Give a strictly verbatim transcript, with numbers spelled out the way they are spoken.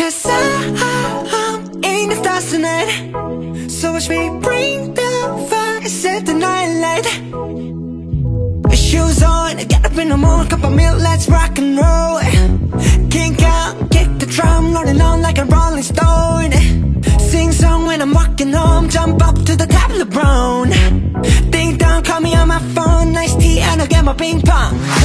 Cause I'm in the stars tonight. So watch me bring the fire, set the night light. Shoes on, get up in the morning, cup of milk, let's rock and roll. Kink out, kick the drum, rolling on like a rolling stone. Sing song when I'm walking home, jump up to the top of the brown. Ding dong, call me on my phone, nice tea and I'll get my ping pong.